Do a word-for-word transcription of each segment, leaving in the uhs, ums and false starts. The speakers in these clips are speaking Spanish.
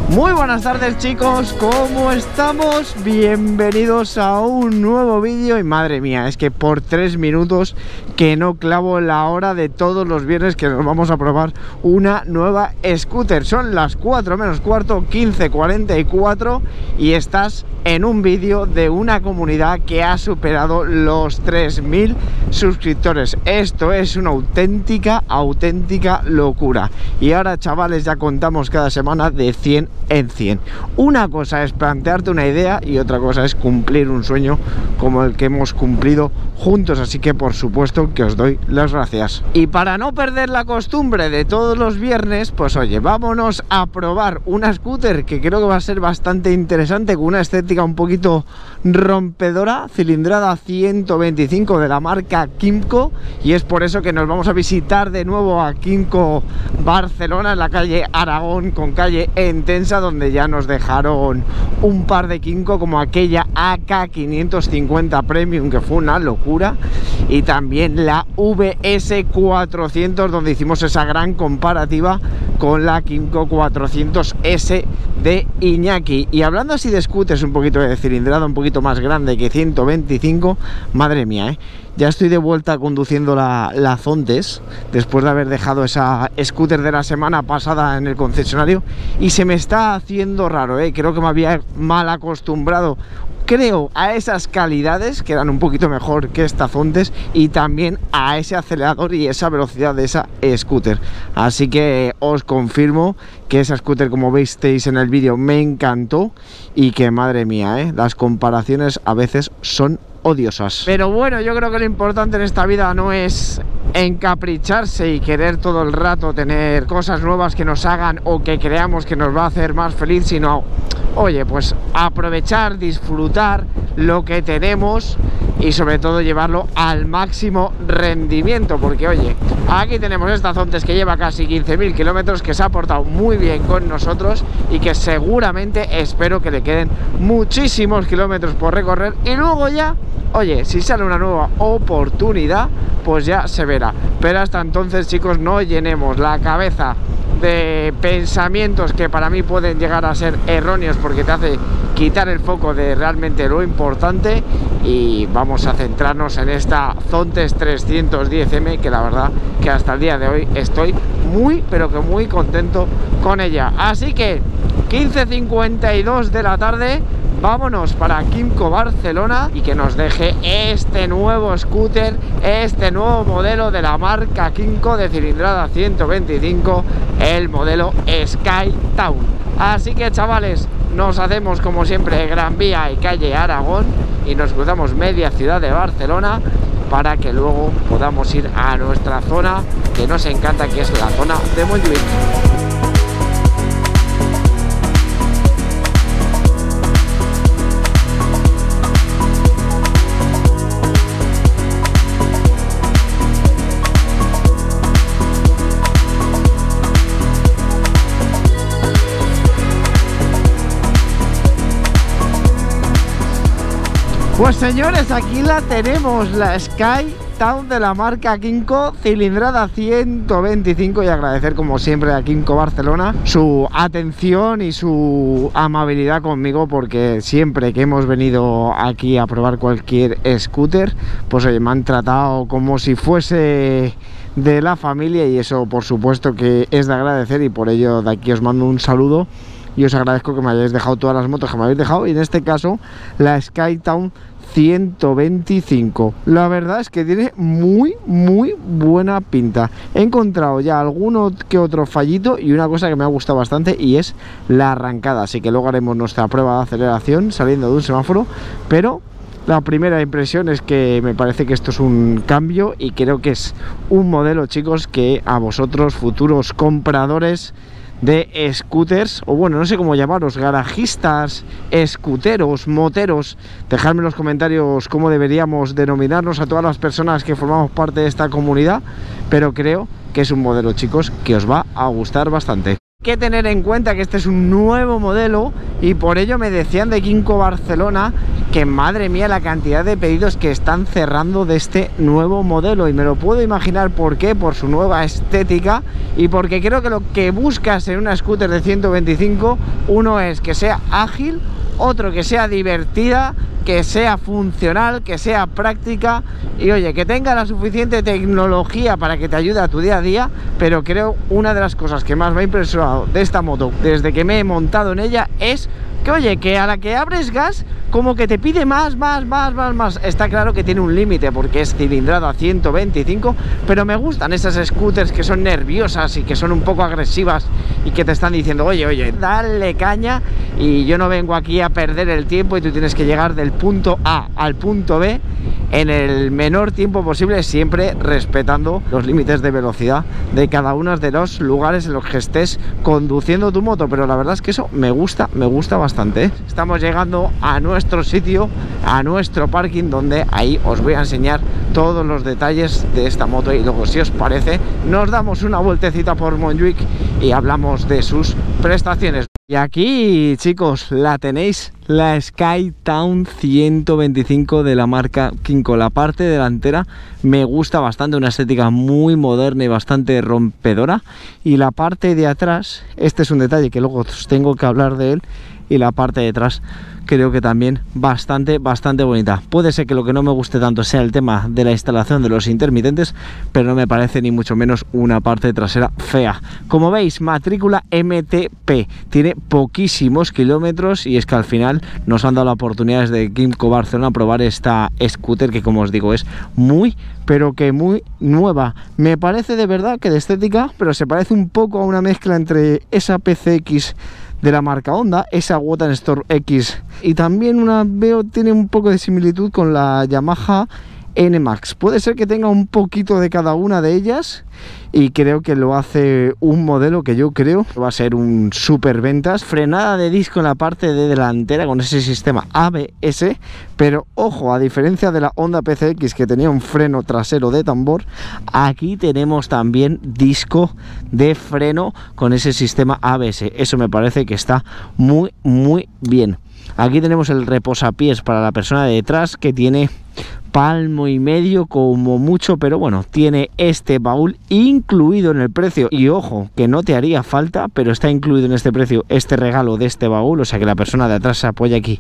Muy buenas tardes, chicos, ¿cómo estamos? Bienvenidos a un nuevo vídeo. Y madre mía, es que por tres minutos que no clavo la hora de todos los viernes que nos vamos a probar una nueva scooter. Son las cuatro menos cuarto, quince cuarenta y cuatro, y estás en un vídeo de una comunidad que ha superado los tres mil suscriptores. Esto es una auténtica, auténtica locura. Y ahora, chavales, ya contamos cada semana de cien en cien. Una cosa es plantearte una idea y otra cosa es cumplir un sueño como el que hemos cumplido juntos, así que por supuesto que os doy las gracias. Y para no perder la costumbre de todos los viernes, pues oye, vámonos a probar una scooter que creo que va a ser bastante interesante, con una estética un poquito rompedora, cilindrada ciento veinticinco de la marca Kymco, y es por eso que nos vamos a visitar de nuevo a Kymco Barcelona, en la calle Aragón con calle Entensa, donde ya nos dejaron un par de Kymco como aquella A K quinientos cincuenta Premium, que fue una locura, y también la V S cuatrocientos, donde hicimos esa gran comparativa con la Kymco cuatrocientos S de Iñaki. Y hablando así de scooters un poquito de cilindrada, un poquito más grande que ciento veinticinco, madre mía, ¿eh? Ya estoy de vuelta conduciendo la, la Zontes, después de haber dejado esa scooter de la semana pasada en el concesionario, y se me está haciendo raro, ¿eh? Creo que me había mal acostumbrado, creo, a esas calidades que eran un poquito mejor que esta Zontes, y también a ese acelerador y esa velocidad de esa scooter. Así que os confirmo que esa scooter, como visteis en el vídeo, me encantó, y que madre mía, ¿eh? Las comparaciones a veces son odiosas. Pero bueno, yo creo que lo importante en esta vida no es encapricharse y querer todo el rato tener cosas nuevas que nos hagan o que creamos que nos va a hacer más feliz, sino, oye, pues aprovechar, disfrutar lo que tenemos y sobre todo llevarlo al máximo rendimiento, porque oye, aquí tenemos esta Zontes que lleva casi quince mil kilómetros, que se ha portado muy bien con nosotros y que seguramente, espero que le queden muchísimos kilómetros por recorrer, y luego ya, oye, si sale una nueva oportunidad, pues ya se verá. Pero hasta entonces, chicos, no llenemos la cabeza de pensamientos que para mí pueden llegar a ser erróneos, porque te hace quitar el foco de realmente lo importante, y vamos a centrarnos en esta Zontes trescientos diez M, que la verdad que hasta el día de hoy estoy muy, pero que muy contento con ella. Así que quince cincuenta y dos de la tarde, vámonos para Kymco Barcelona y que nos deje este nuevo scooter, este nuevo modelo de la marca Kymco de cilindrada ciento veinticinco, el modelo Skytown. Así que, chavales, nos hacemos como siempre Gran Vía y calle Aragón y nos cruzamos media ciudad de Barcelona para que luego podamos ir a nuestra zona que nos encanta, que es la zona de Montjuïc. Pues señores, aquí la tenemos, la Skytown de la marca Kymco, cilindrada ciento veinticinco, y agradecer como siempre a Kymco Barcelona su atención y su amabilidad conmigo, porque siempre que hemos venido aquí a probar cualquier scooter, pues oye, me han tratado como si fuese de la familia, y eso por supuesto que es de agradecer, y por ello de aquí os mando un saludo. Y os agradezco que me hayáis dejado todas las motos que me habéis dejado, y en este caso la Skytown ciento veinticinco. La verdad es que tiene muy, muy buena pinta. He encontrado ya alguno que otro fallito y una cosa que me ha gustado bastante, y es la arrancada. Así que luego haremos nuestra prueba de aceleración saliendo de un semáforo, pero la primera impresión es que me parece que esto es un cambio, y creo que es un modelo, chicos, que a vosotros, futuros compradores de scooters, o bueno, no sé cómo llamaros, garajistas, scooteros, moteros, dejadme en los comentarios cómo deberíamos denominarnos a todas las personas que formamos parte de esta comunidad, pero creo que es un modelo, chicos, que os va a gustar bastante. Hay que tener en cuenta que este es un nuevo modelo y por ello me decían de Kymco Barcelona que madre mía la cantidad de pedidos que están cerrando de este nuevo modelo, y me lo puedo imaginar por qué, por su nueva estética y porque creo que lo que buscas en una scooter de ciento veinticinco, uno es que sea ágil, otro que sea divertida, que sea funcional, que sea práctica y oye, que tenga la suficiente tecnología para que te ayude a tu día a día. Pero creo una de las cosas que más me ha impresionado de esta moto desde que me he montado en ella es que oye, que a la que abres gas como que te pide más, más, más, más, más. Está claro que tiene un límite porque es cilindrada ciento veinticinco, pero me gustan esas scooters que son nerviosas y que son un poco agresivas y que te están diciendo, oye, oye, dale caña, y yo no vengo aquí a perder el tiempo y tú tienes que llegar del punto A al punto B en el menor tiempo posible, siempre respetando los límites de velocidad de cada uno de los lugares en los que estés conduciendo tu moto. Pero la verdad es que eso me gusta, me gusta bastante, ¿eh? Estamos llegando a nuestro sitio, a nuestro parking, donde ahí os voy a enseñar todos los detalles de esta moto y luego, si os parece, nos damos una vueltecita por Montjuic y hablamos de sus prestaciones. Y aquí, chicos, la tenéis, la Skytown ciento veinticinco de la marca Kymco. La parte delantera me gusta bastante, una estética muy moderna y bastante rompedora. Y la parte de atrás, este es un detalle que luego os tengo que hablar de él, y la parte de atrás creo que también bastante, bastante bonita. Puede ser que lo que no me guste tanto sea el tema de la instalación de los intermitentes, pero no me parece ni mucho menos una parte trasera fea. Como veis, matrícula M T P, tiene poquísimos kilómetros y es que al final nos han dado la oportunidad desde Kymco Barcelona a probar esta scooter que, como os digo, es muy, pero que muy nueva. Me parece de verdad que de estética, pero se parece un poco a una mezcla entre esa P C X de la marca Honda, esa Wotan Storm X, y también una veo tiene un poco de similitud con la Yamaha N Max. Puede ser que tenga un poquito de cada una de ellas y creo que lo hace un modelo que yo creo que va a ser un super ventas. Frenada de disco en la parte de delantera con ese sistema A B S, pero ojo, a diferencia de la Honda P C X que tenía un freno trasero de tambor, aquí tenemos también disco de freno con ese sistema A B S. Eso me parece que está muy muy bien. Aquí tenemos el reposapiés para la persona de detrás, que tiene palmo y medio como mucho, pero bueno, tiene este baúl incluido en el precio. Y ojo, que no te haría falta, pero está incluido en este precio este regalo de este baúl, o sea que la persona de atrás se apoya aquí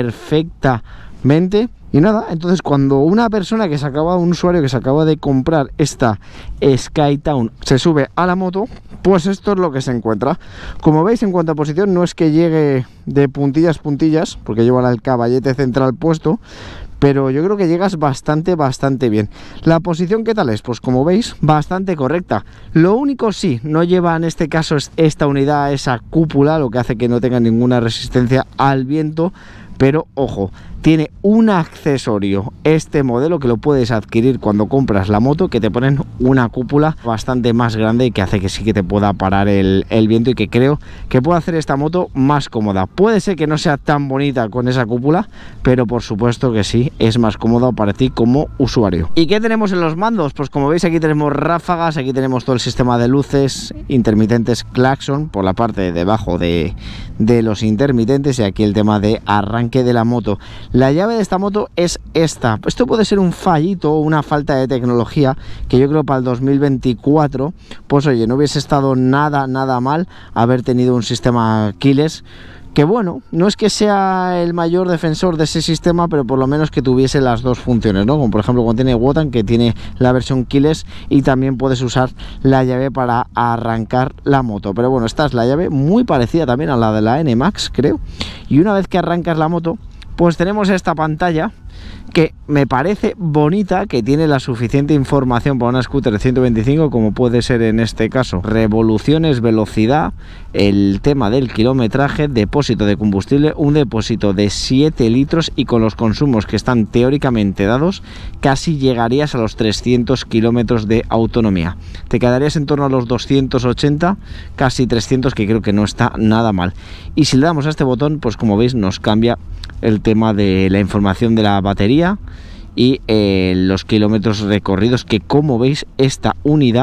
perfectamente. Y nada, entonces cuando una persona que se acaba, un usuario que se acaba de comprar esta Skytown se sube a la moto, pues esto es lo que se encuentra. Como veis, en cuanto a posición, no es que llegue de puntillas puntillas, porque lleva el caballete central puesto, pero yo creo que llegas bastante, bastante bien. La posición, ¿qué tal es? Pues como veis, bastante correcta. Lo único, sí, no lleva en este caso esta unidad, esa cúpula, lo que hace que no tenga ninguna resistencia al viento. Pero ojo, tiene un accesorio este modelo que lo puedes adquirir cuando compras la moto, que te ponen una cúpula bastante más grande y que hace que sí que te pueda parar el, el viento, y que creo que puede hacer esta moto más cómoda. Puede ser que no sea tan bonita con esa cúpula, pero por supuesto que sí, es más cómoda para ti como usuario. ¿Y qué tenemos en los mandos? Pues como veis, aquí tenemos ráfagas, aquí tenemos todo el sistema de luces, intermitentes, claxon por la parte de debajo de, de los intermitentes, y aquí el tema de arranque de la moto. La llave de esta moto es esta. Esto puede ser un fallito o una falta de tecnología, que yo creo para el dos mil veinticuatro, pues oye, no hubiese estado nada, nada mal haber tenido un sistema keyless, que bueno, no es que sea el mayor defensor de ese sistema, pero por lo menos que tuviese las dos funciones, ¿no? Como por ejemplo cuando tiene Wotan, que tiene la versión keyless, y también puedes usar la llave para arrancar la moto. Pero bueno, esta es la llave, muy parecida también a la de la N Max, creo. Y una vez que arrancas la moto, pues tenemos esta pantalla que me parece bonita, que tiene la suficiente información para una scooter de ciento veinticinco, como puede ser en este caso revoluciones, velocidad, el tema del kilometraje, depósito de combustible, un depósito de siete litros, y con los consumos que están teóricamente dados casi llegarías a los trescientos kilómetros de autonomía. Te quedarías en torno a los doscientos ochenta, casi trescientos, que creo que no está nada mal. Y si le damos a este botón, pues como veis nos cambia el tema de la información de la batería y eh, los kilómetros recorridos, que como veis esta unidad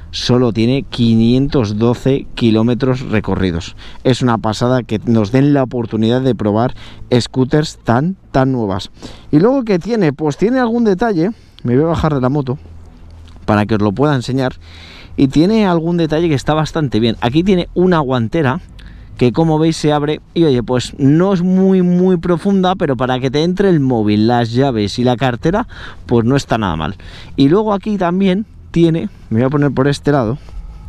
solo tiene quinientos doce kilómetros recorridos. Es una pasada que nos den la oportunidad de probar scooters tan, tan nuevas. Y luego, ¿qué tiene? Pues tiene algún detalle. Me voy a bajar de la moto para que os lo pueda enseñar. Y tiene algún detalle que está bastante bien. Aquí tiene una guantera que, como veis, se abre y, oye, pues no es muy muy profunda, pero para que te entre el móvil, las llaves y la cartera, pues no está nada mal. Y luego aquí también tiene, me voy a poner por este lado,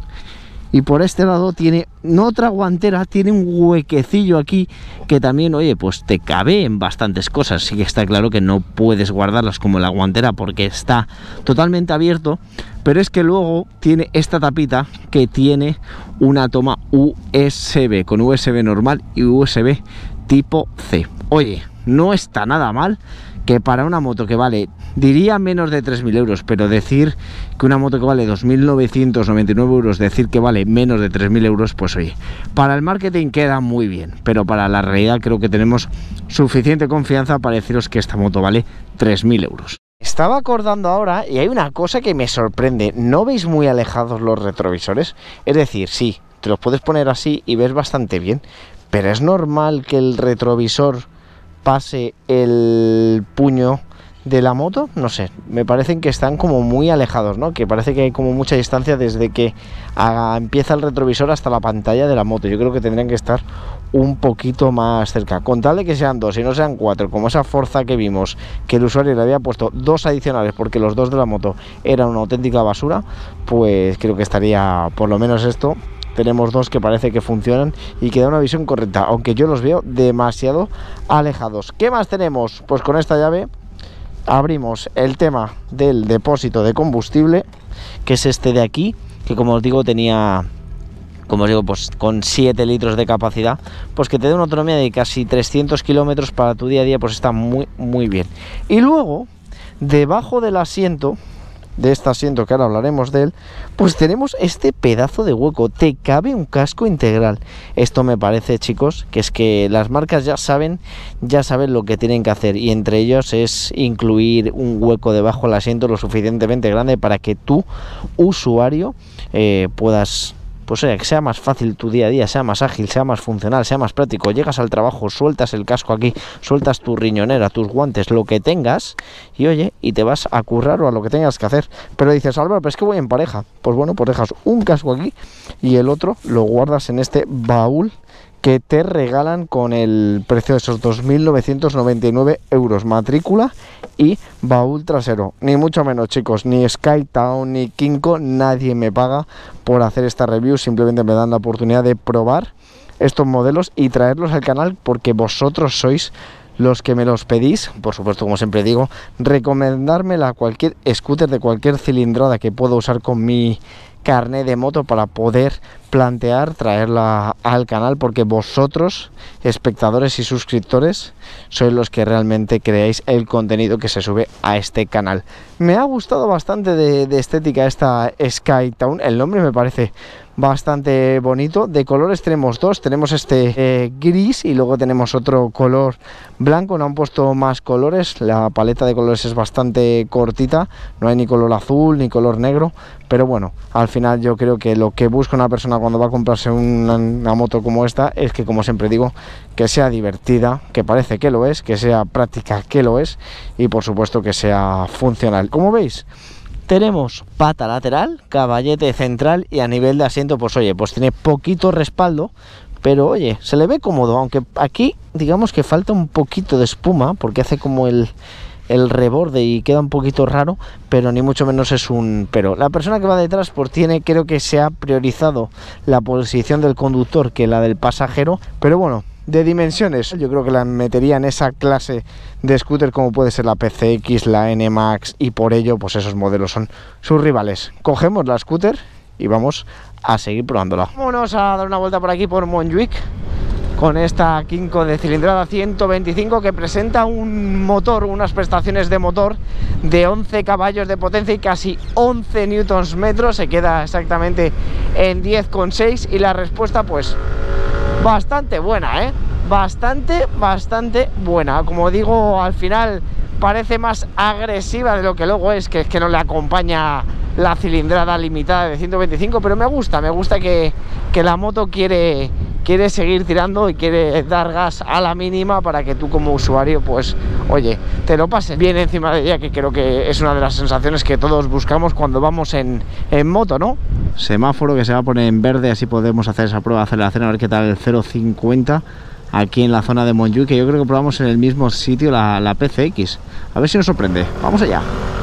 y por este lado tiene no otra guantera, tiene un huequecillo aquí que también, oye, pues te cabe en bastantes cosas. Sí que está claro que no puedes guardarlas como la guantera porque está totalmente abierto, pero es que luego tiene esta tapita que tiene una toma U S B, con U S B normal y U S B tipo C. Oye, no está nada mal, que para una moto que vale, diría menos de tres mil euros, pero decir que una moto que vale dos mil novecientos noventa y nueve euros, decir que vale menos de tres mil euros, pues oye, para el marketing queda muy bien, pero para la realidad creo que tenemos suficiente confianza para deciros que esta moto vale tres mil euros. Estaba acordando ahora y hay una cosa que me sorprende, ¿no veis muy alejados los retrovisores? Es decir, sí, te los puedes poner así y ves bastante bien, pero es normal que el retrovisor pase el puño de la moto, no sé, me parecen que están como muy alejados, ¿no? Que parece que hay como mucha distancia desde que haga, empieza el retrovisor hasta la pantalla de la moto. Yo creo que tendrían que estar un poquito más cerca, con tal de que sean dos y no sean cuatro, como esa Forza que vimos, que el usuario le había puesto dos adicionales porque los dos de la moto eran una auténtica basura. Pues creo que estaría, por lo menos esto, tenemos dos que parece que funcionan y que da una visión correcta, aunque yo los veo demasiado alejados. ¿Qué más tenemos? Pues con esta llave abrimos el tema del depósito de combustible, que es este de aquí, que como os digo tenía, como os digo, pues con siete litros de capacidad, pues que te da una autonomía de casi trescientos kilómetros para tu día a día, pues está muy muy bien. Y luego, debajo del asiento, de este asiento que ahora hablaremos de él, pues tenemos este pedazo de hueco, te cabe un casco integral. Esto me parece, chicos, que es que las marcas ya saben, ya saben lo que tienen que hacer, y entre ellos es incluir un hueco debajo del asiento lo suficientemente grande para que tu usuario eh, puedas, pues oye, que sea más fácil tu día a día, sea más ágil, sea más funcional, sea más práctico. Llegas al trabajo, sueltas el casco aquí, sueltas tu riñonera, tus guantes, lo que tengas, y oye, y te vas a currar o a lo que tengas que hacer. Pero dices, Álvaro, pero es que voy en pareja. Pues bueno, pues dejas un casco aquí y el otro lo guardas en este baúl que te regalan con el precio de esos dos mil novecientos noventa y nueve euros, matrícula y baúl trasero. Ni mucho menos, chicos, ni Skytown ni Kinko, nadie me paga por hacer esta review, simplemente me dan la oportunidad de probar estos modelos y traerlos al canal porque vosotros sois los que me los pedís. Por supuesto, como siempre digo, recomendármela a cualquier scooter de cualquier cilindrada que pueda usar con mi carnet de moto para poder plantear traerla al canal, porque vosotros, espectadores y suscriptores, sois los que realmente creáis el contenido que se sube a este canal. Me ha gustado bastante de, de estética esta Skytown, el nombre me parece bastante bonito. De colores tenemos dos, tenemos este eh, gris y luego tenemos otro color blanco. No han puesto más colores, la paleta de colores es bastante cortita, no hay ni color azul ni color negro, pero bueno, al final yo creo que lo que busca una persona cuando va a comprarse una, una moto como esta es que, como siempre digo, que sea divertida, que parece que lo es, que sea práctica, que lo es, y por supuesto que sea funcional. Como veis, tenemos pata lateral, caballete central y a nivel de asiento, pues oye, pues tiene poquito respaldo, pero oye, se le ve cómodo, aunque aquí digamos que falta un poquito de espuma porque hace como el, el reborde y queda un poquito raro, pero ni mucho menos es un pero. La persona que va detrás pues tiene, creo que se ha priorizado la posición del conductor que la del pasajero, pero bueno, de dimensiones yo creo que la metería en esa clase de scooter como puede ser la P C X, la N Max, y por ello pues esos modelos son sus rivales. Cogemos la scooter y vamos a seguir probándola. Vámonos a dar una vuelta por aquí por Montjuic con esta Kinko de cilindrada ciento veinticinco que presenta un motor, unas prestaciones de motor de once caballos de potencia y casi once newtons metros. Se queda exactamente en diez coma seis y la respuesta pues bastante buena, ¿eh? Bastante, bastante buena. Como digo, al final parece más agresiva de lo que luego es, que es que no le acompaña la cilindrada limitada de ciento veinticinco, pero me gusta, me gusta que, que la moto quiere, quiere seguir tirando y quiere dar gas a la mínima para que tú como usuario, pues, oye, te lo pases bien encima de ella, que creo que es una de las sensaciones que todos buscamos cuando vamos en, en moto, ¿no? Semáforo que se va a poner en verde, así podemos hacer esa prueba de aceleración, a ver qué tal el cero cincuenta aquí en la zona de Montjuic, que yo creo que probamos en el mismo sitio la, la P C X. A ver si nos sorprende. Vamos allá.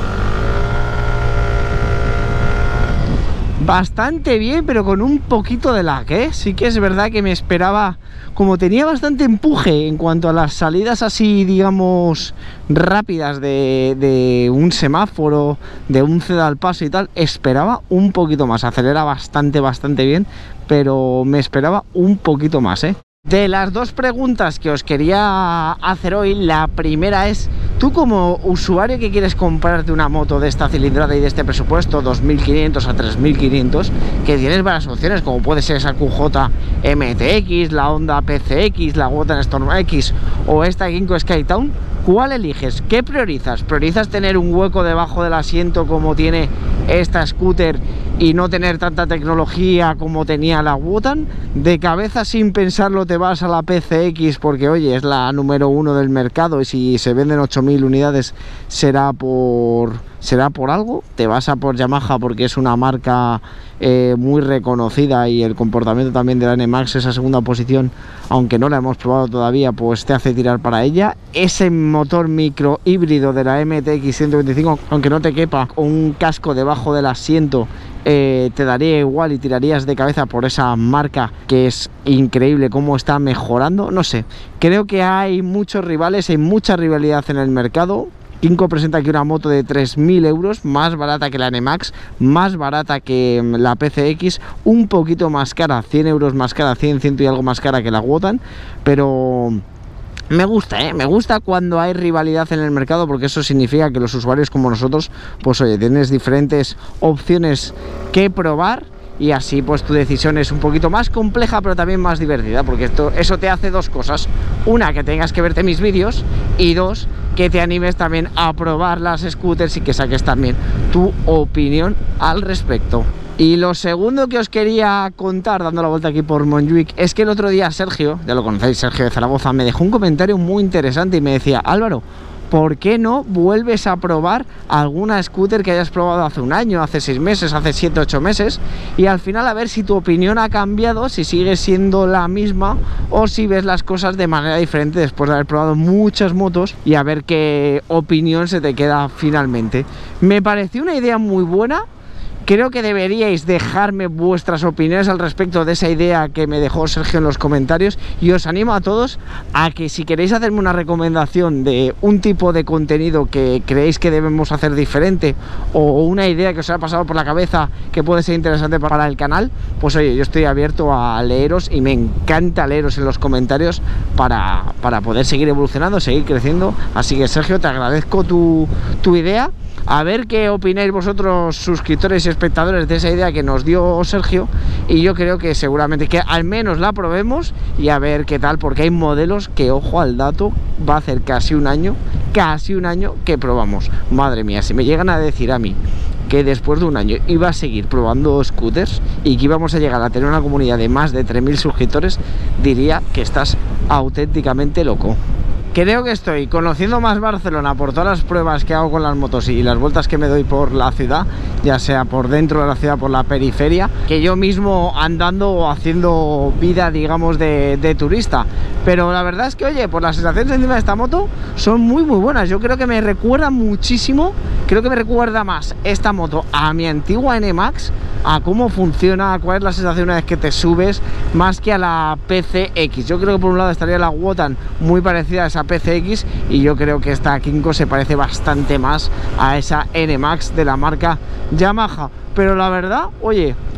Bastante bien, pero con un poquito de lag, ¿eh? Sí que es verdad que me esperaba, como tenía bastante empuje en cuanto a las salidas así, digamos, rápidas de, de un semáforo, de un ceda al paso y tal, esperaba un poquito más. Acelera bastante, bastante bien, pero me esperaba un poquito más, ¿eh? De las dos preguntas que os quería hacer hoy, la primera es: tú como usuario que quieres comprarte una moto de esta cilindrada y de este presupuesto, dos mil quinientos a tres mil quinientos, que tienes varias opciones, como puede ser esa Q J M T X, la Honda P C X, la Wotan Storm X o esta Kymco Skytown, ¿cuál eliges? ¿Qué priorizas? ¿Priorizas tener un hueco debajo del asiento como tiene esta scooter y no tener tanta tecnología como tenía la Wotan? De cabeza, sin pensarlo, te vas a la P C X porque, oye, es la número uno del mercado y si se venden ocho mil unidades será por, será por algo. Te vas a por Yamaha porque es una marca eh, muy reconocida y el comportamiento también de la N MAX, esa segunda posición, aunque no la hemos probado todavía, pues te hace tirar para ella. Ese motor micro híbrido de la M T X ciento veinticinco, aunque no te quepa un casco debajo del asiento, Eh, te daría igual y tirarías de cabeza por esa marca, que es increíble cómo está mejorando. No sé, creo que hay muchos rivales, hay mucha rivalidad en el mercado. Kymco presenta aquí una moto de tres mil euros, más barata que la N MAX, más barata que la P C X, un poquito más cara, cien euros más cara, cien, cien y algo más cara que la Wotan, pero me gusta, ¿eh? Me gusta cuando hay rivalidad en el mercado, porque eso significa que los usuarios como nosotros, pues oye, tienes diferentes opciones que probar y así pues tu decisión es un poquito más compleja, pero también más divertida, porque esto, eso te hace dos cosas: una, que tengas que verte mis vídeos, y dos, que te animes también a probar las scooters y que saques también tu opinión al respecto. Y lo segundo que os quería contar, dando la vuelta aquí por Montjuic, es que el otro día Sergio, ya lo conocéis, Sergio de Zaragoza, me dejó un comentario muy interesante y me decía: Álvaro, ¿por qué no vuelves a probar alguna scooter que hayas probado hace un año, hace seis meses, hace siete, ocho meses? Y al final a ver si tu opinión ha cambiado, si sigue siendo la misma o si ves las cosas de manera diferente después de haber probado muchas motos, y a ver qué opinión se te queda finalmente. Me pareció una idea muy buena. Creo que deberíais dejarme vuestras opiniones al respecto de esa idea que me dejó Sergio en los comentarios, y os animo a todos a que, si queréis hacerme una recomendación de un tipo de contenido que creéis que debemos hacer diferente, o una idea que os haya pasado por la cabeza que puede ser interesante para el canal, pues oye, yo estoy abierto a leeros y me encanta leeros en los comentarios para, para poder seguir evolucionando, seguir creciendo. Así que, Sergio, te agradezco tu, tu idea. A ver qué opináis vosotros, suscriptores y espectadores, de esa idea que nos dio Sergio, y yo creo que seguramente que al menos la probemos y a ver qué tal, porque hay modelos que, ojo al dato, va a hacer casi un año, casi un año que probamos. Madre mía, si me llegan a decir a mí que después de un año iba a seguir probando scooters y que íbamos a llegar a tener una comunidad de más de tres mil suscriptores, diría que estás auténticamente loco. Creo que estoy conociendo más Barcelona por todas las pruebas que hago con las motos y las vueltas que me doy por la ciudad, ya sea por dentro de la ciudad, por la periferia, que yo mismo andando o haciendo vida, digamos, de, de turista. Pero la verdad es que, oye, pues las sensaciones encima de esta moto son muy muy buenas. Yo creo que me recuerda muchísimo, creo que me recuerda más esta moto a mi antigua N MAX, a cómo funciona, cuál es la sensación una vez que te subes, más que a la P C X. Yo creo que por un lado estaría la Wotan muy parecida a esa P C X, y yo creo que esta Kymco se parece bastante más a esa N MAX de la marca Yamaha. Pero la verdad, oye,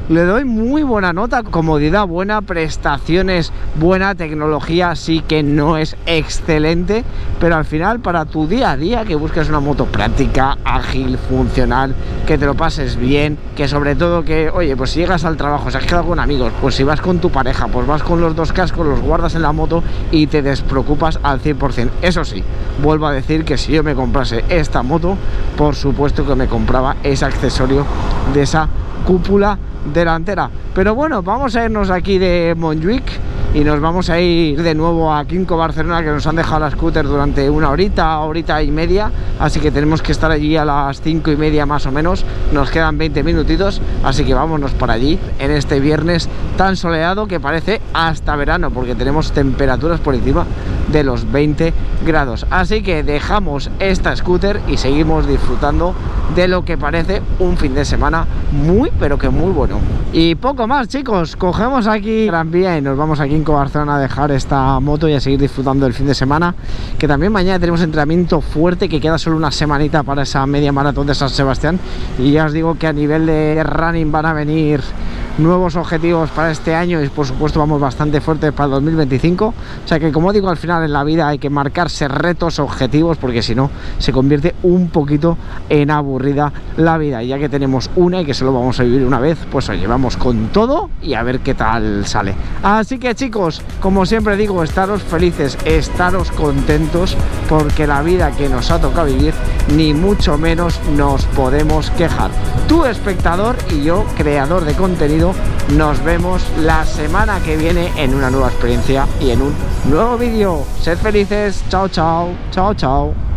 le doy muy buena nota. Comodidad buena, prestaciones buena, tecnología sí que no es excelente, pero al final para tu día a día, que busques una moto práctica, ágil, funcional, que te lo pases bien, que sobre todo que, oye, pues si llegas al trabajo, si has quedado con amigos, pues si vas con tu pareja, pues vas con los dos cascos, los guardas en la moto y te despreocupas al cien por cien. Eso sí, vuelvo a decir que si yo me comprase esta moto, por supuesto que me compraba ese accesorio de esa cúpula delantera. Pero bueno, vamos a irnos aquí de Montjuic y nos vamos a ir de nuevo a Quinco, Barcelona, que nos han dejado la scooter durante una horita, horita y media, así que tenemos que estar allí a las cinco y media más o menos. Nos quedan veinte minutitos, así que vámonos para allí en este viernes tan soleado que parece hasta verano, porque tenemos temperaturas por encima de los veinte grados. Así que dejamos esta scooter y seguimos disfrutando de lo que parece un fin de semana muy pero que muy bueno. Y poco más, chicos, cogemos aquí Gran Vía y nos vamos aquí en Barcelona a dejar esta moto y a seguir disfrutando del fin de semana, que también mañana tenemos entrenamiento fuerte, que queda solo una semanita para esa media maratón de San Sebastián, y ya os digo que a nivel de running van a venir nuevos objetivos para este año y por supuesto vamos bastante fuertes para el dos mil veinticinco. O sea que, como digo, al final en la vida hay que marcarse retos, objetivos, porque si no se convierte un poquito en aburrida la vida, y ya que tenemos una y que solo vamos a vivir una vez, pues oye, vamos con todo y a ver qué tal sale. Así que, chicos, como siempre digo, estaros felices, estaros contentos, porque la vida que nos ha tocado vivir ni mucho menos nos podemos quejar. Tú, espectador, y yo, creador de contenido, nos vemos la semana que viene en una nueva experiencia y en un nuevo vídeo. Sed felices, chao, chao, chao, chao.